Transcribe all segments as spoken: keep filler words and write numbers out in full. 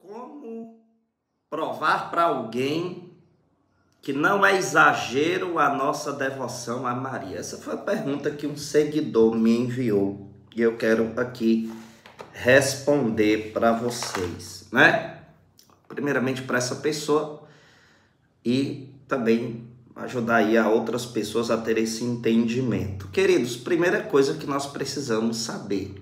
Como provar para alguém que não é exagero a nossa devoção a Maria? Essa foi a pergunta que um seguidor me enviou e eu quero aqui responder para vocês, né? Primeiramente para essa pessoa e também ajudar aí a outras pessoas a terem esse entendimento. Queridos, primeira coisa que nós precisamos saber: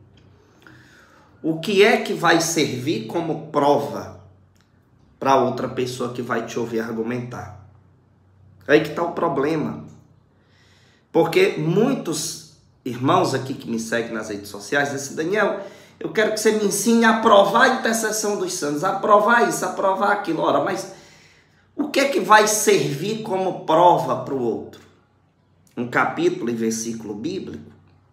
o que é que vai servir como prova para outra pessoa que vai te ouvir argumentar? Aí que está o problema. Porque muitos irmãos aqui que me seguem nas redes sociais dizem: Daniel, eu quero que você me ensine a provar a intercessão dos santos, a provar isso, a provar aquilo. Ora, mas o que é que vai servir como prova para o outro? Um capítulo e versículo bíblico?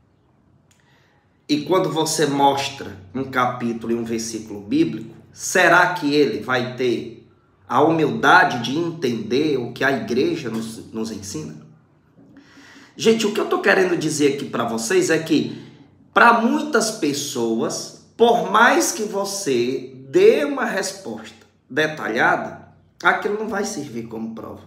E quando você mostra um capítulo e um versículo bíblico, será que ele vai ter a humildade de entender o que a igreja nos, nos ensina? Gente, o que eu estou querendo dizer aqui para vocês é que, para muitas pessoas, por mais que você dê uma resposta detalhada, aquilo não vai servir como prova.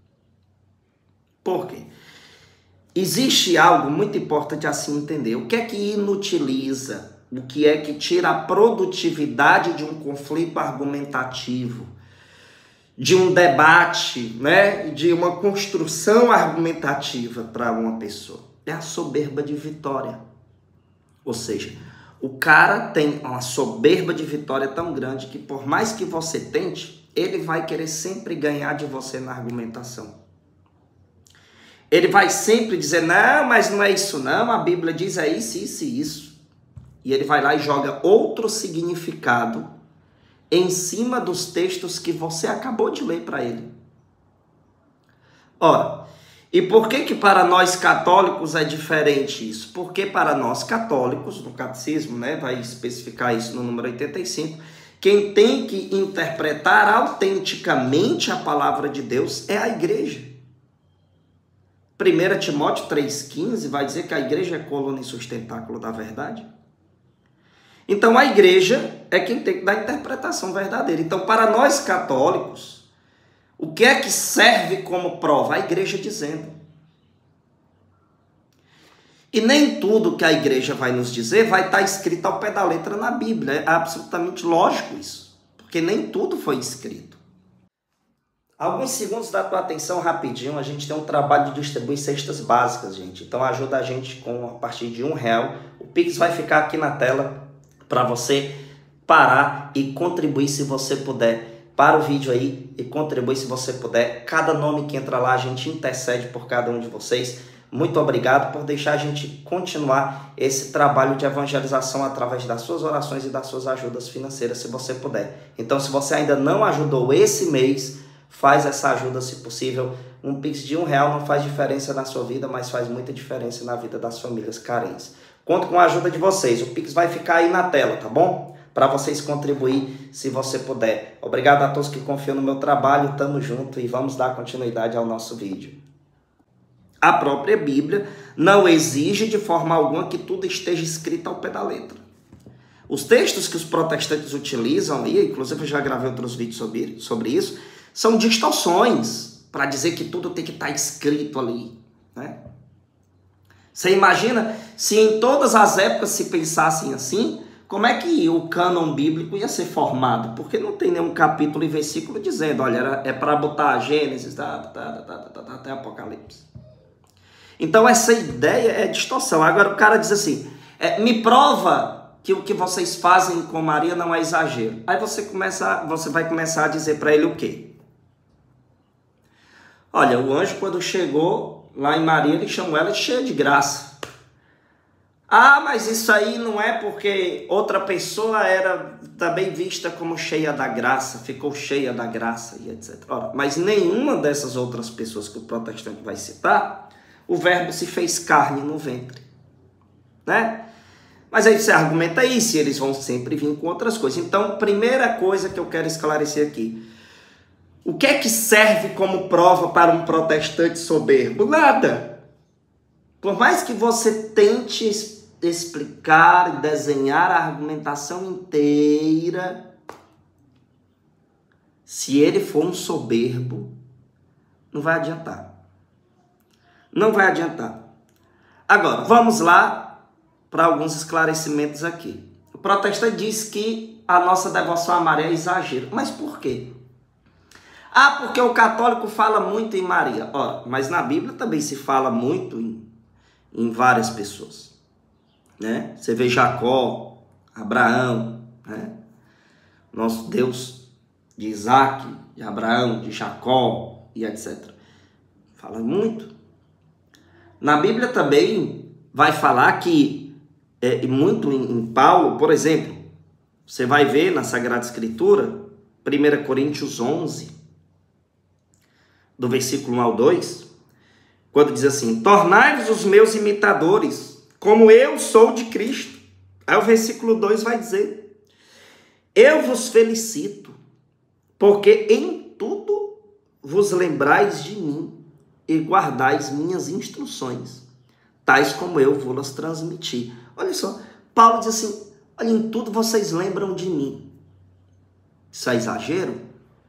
Por quê? Existe algo muito importante a se entender. O que é que inutiliza? O que é que tira a produtividade de um conflito argumentativo, de um debate, né? De uma construção argumentativa para uma pessoa? É a soberba de vitória. Ou seja, o cara tem uma soberba de vitória tão grande que, por mais que você tente, ele vai querer sempre ganhar de você na argumentação. Ele vai sempre dizer: não, mas não é isso não, a Bíblia diz é isso, isso e isso. E ele vai lá e joga outro significado em cima dos textos que você acabou de ler para ele. Ora, e por que que para nós católicos é diferente isso? Porque para nós católicos, no catecismo, né, vai especificar isso no número oitenta e cinco, quem tem que interpretar autenticamente a palavra de Deus é a igreja. primeira Timóteo três quinze vai dizer que a igreja é coluna e sustentáculo da verdade. Então a igreja é quem tem que dar a interpretação verdadeira. Então, para nós católicos, o que é que serve como prova? A igreja dizendo. E nem tudo que a igreja vai nos dizer vai estar escrito ao pé da letra na Bíblia. É absolutamente lógico isso, porque nem tudo foi escrito. Alguns segundos da tua atenção rapidinho, a gente tem um trabalho de distribuir cestas básicas, gente. Então ajuda a gente com a partir de um real. O Pix vai ficar aqui na tela para você parar e contribuir se você puder. Para o vídeo aí e contribui se você puder. Cada nome que entra lá, a gente intercede por cada um de vocês. Muito obrigado por deixar a gente continuar esse trabalho de evangelização através das suas orações e das suas ajudas financeiras, se você puder. Então, se você ainda não ajudou esse mês, faz essa ajuda se possível. Um Pix de um real não faz diferença na sua vida, mas faz muita diferença na vida das famílias carentes. Conto com a ajuda de vocês. O Pix vai ficar aí na tela, tá bom? Para vocês contribuir se você puder. Obrigado a todos que confiam no meu trabalho. Tamo junto e vamos dar continuidade ao nosso vídeo. A própria Bíblia não exige de forma alguma que tudo esteja escrito ao pé da letra. Os textos que os protestantes utilizam, e inclusive eu já gravei outros vídeos sobre, sobre isso, são distorções para dizer que tudo tem que estar escrito ali, né? Você imagina se em todas as épocas se pensassem assim, como é que o cânon bíblico ia ser formado? Porque não tem nenhum capítulo e versículo dizendo: olha, é para botar Gênesis tá, tá, tá, tá, tá, até Apocalipse. Então essa ideia é distorção. Agora o cara diz assim: é, me prova que o que vocês fazem com Maria não é exagero. Aí você, começa, você vai começar a dizer para ele o quê? Olha, o anjo quando chegou lá em Maria, ele chamou ela de cheia de graça. Ah, mas isso aí não é porque outra pessoa era também vista como cheia da graça, ficou cheia da graça e etcétera. Ora, mas nenhuma dessas outras pessoas que o protestante vai citar, o verbo se fez carne no ventre, né? Mas aí você argumenta isso e eles vão sempre vir com outras coisas. Então, primeira coisa que eu quero esclarecer aqui: o que é que serve como prova para um protestante soberbo? Nada. Por mais que você tente explicar e desenhar a argumentação inteira, se ele for um soberbo, não vai adiantar. Não vai adiantar. Agora, vamos lá para alguns esclarecimentos aqui. O protestante diz que a nossa devoção a Maria é exagero. Mas por quê? Ah, porque o católico fala muito em Maria. Ora, mas na Bíblia também se fala muito em, em várias pessoas. Né? Você vê Jacó, Abraão, né? Nosso Deus de Isaac, de Abraão, de Jacó e etcétera. Fala muito. Na Bíblia também vai falar que, é, muito em, em Paulo, por exemplo, você vai ver na Sagrada Escritura, primeira Coríntios onze, do versículo um ao dois, quando diz assim: tornai-vos os meus imitadores, como eu sou de Cristo. Aí o versículo dois vai dizer: eu vos felicito, porque em tudo vos lembrais de mim e guardais minhas instruções, tais como eu vos transmiti. Olha só, Paulo diz assim: olha, em tudo vocês lembram de mim. Isso é exagero?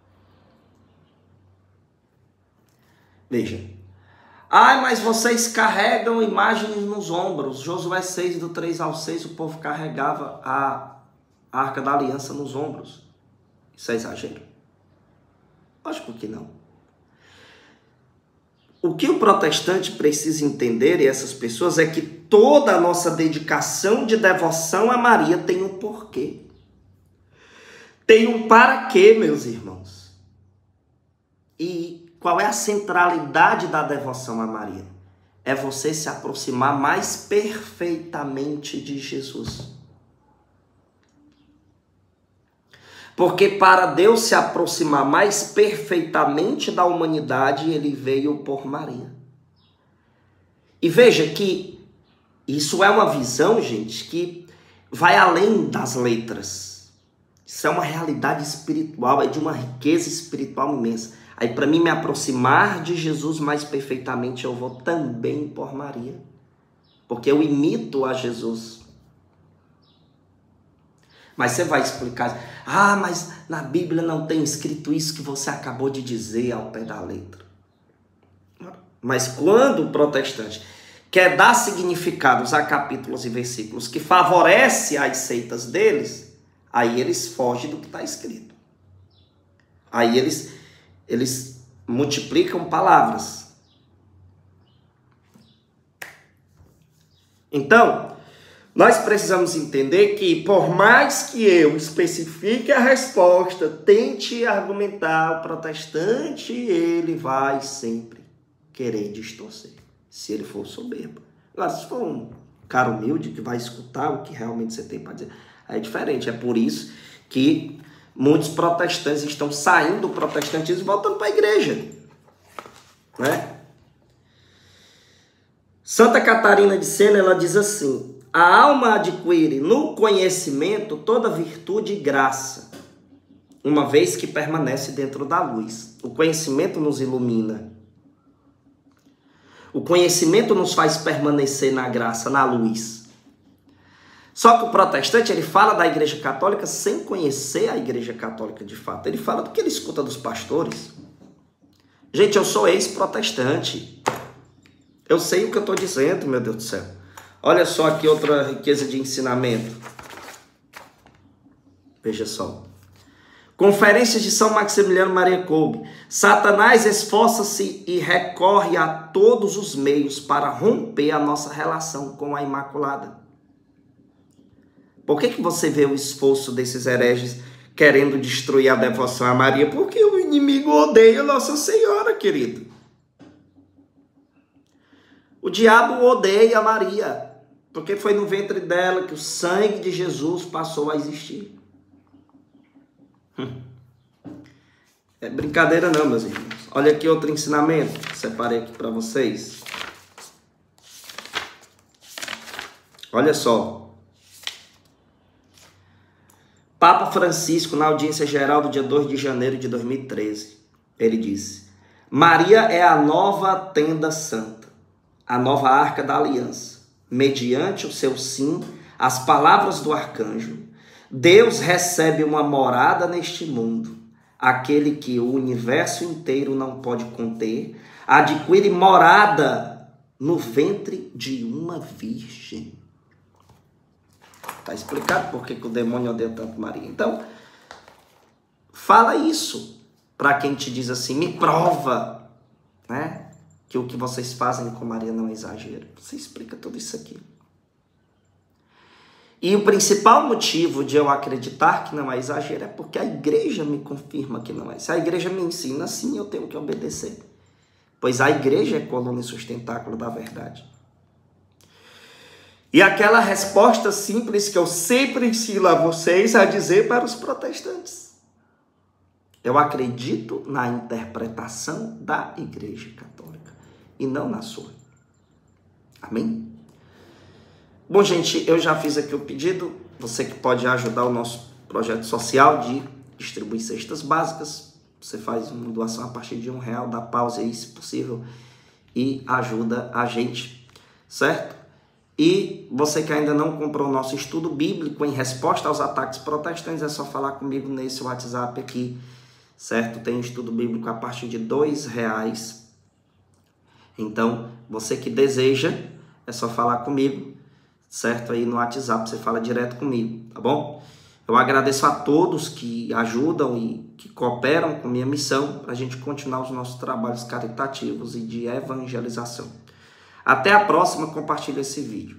Veja. Ah, mas vocês carregam imagens nos ombros. Josué seis, do três ao seis, o povo carregava a Arca da Aliança nos ombros. Isso é exagero? Lógico que não. O que o protestante precisa entender, e essas pessoas, é que toda a nossa dedicação de devoção a Maria tem um porquê. Tem um para quê, meus irmãos. E qual é a centralidade da devoção a Maria? É você se aproximar mais perfeitamente de Jesus. Porque para Deus se aproximar mais perfeitamente da humanidade, ele veio por Maria. E veja que isso é uma visão, gente, que vai além das letras. Isso é uma realidade espiritual, é de uma riqueza espiritual imensa. Aí, para mim me aproximar de Jesus mais perfeitamente, eu vou também por Maria. Porque eu imito a Jesus. Mas você vai explicar: ah, mas na Bíblia não tem escrito isso que você acabou de dizer ao pé da letra. Mas quando o protestante quer dar significados a capítulos e versículos que favorece as seitas deles, aí eles fogem do que está escrito. Aí eles, eles multiplicam palavras. Então, nós precisamos entender que, por mais que eu especifique a resposta, tente argumentar, o protestante, ele vai sempre querer distorcer, se ele for soberbo. Agora, se for um cara humilde que vai escutar o que realmente você tem para dizer, aí é diferente. É por isso que muitos protestantes estão saindo do protestantismo e voltando para a igreja. Né? Santa Catarina de Sena, ela diz assim: a alma adquire no conhecimento toda virtude e graça, uma vez que permanece dentro da luz. O conhecimento nos ilumina. O conhecimento nos faz permanecer na graça, na luz. Só que o protestante, ele fala da Igreja Católica sem conhecer a Igreja Católica de fato. Ele fala do que ele escuta dos pastores. Gente, eu sou ex-protestante. Eu sei o que eu estou dizendo, meu Deus do céu. Olha só aqui outra riqueza de ensinamento. Veja só. Conferências de São Maximiliano Maria Kolbe. Satanás esforça-se e recorre a todos os meios para romper a nossa relação com a Imaculada. Por que que você vê o esforço desses hereges querendo destruir a devoção a Maria? Porque o inimigo odeia Nossa Senhora, querido. O diabo odeia Maria. Porque foi no ventre dela que o sangue de Jesus passou a existir. Hum. É brincadeira não, meus irmãos. Olha aqui outro ensinamento. Separei aqui para vocês. Olha só. Papa Francisco, na audiência geral do dia dois de janeiro de dois mil e treze, ele disse: Maria é a nova tenda santa, a nova arca da aliança. Mediante o seu sim, as palavras do arcanjo, Deus recebe uma morada neste mundo, aquele que o universo inteiro não pode conter, adquire morada no ventre de uma virgem. Está explicado por que que o demônio odeia tanto Maria. Então, fala isso para quem te diz assim, me prova, né, que o que vocês fazem com Maria não é exagero. Você explica tudo isso aqui. E o principal motivo de eu acreditar que não é exagero é porque a igreja me confirma que não é. Se a igreja me ensina assim, eu tenho que obedecer. Pois a igreja é coluna e sustentáculo da verdade. E aquela resposta simples que eu sempre ensino a vocês a dizer para os protestantes. Eu acredito na interpretação da igreja católica e não na sua. Amém? Bom, gente, eu já fiz aqui o pedido. Você que pode ajudar o nosso projeto social de distribuir cestas básicas. Você faz uma doação a partir de um real, dá pausa aí, se possível, e ajuda a gente, certo? E você que ainda não comprou o nosso estudo bíblico em resposta aos ataques protestantes, é só falar comigo nesse WhatsApp aqui, certo? Tem estudo bíblico a partir de dois reais. Então, você que deseja, é só falar comigo, certo? Aí no WhatsApp você fala direto comigo, tá bom? Eu agradeço a todos que ajudam e que cooperam com minha missão para a gente continuar os nossos trabalhos caritativos e de evangelização. Até a próxima, compartilhe esse vídeo.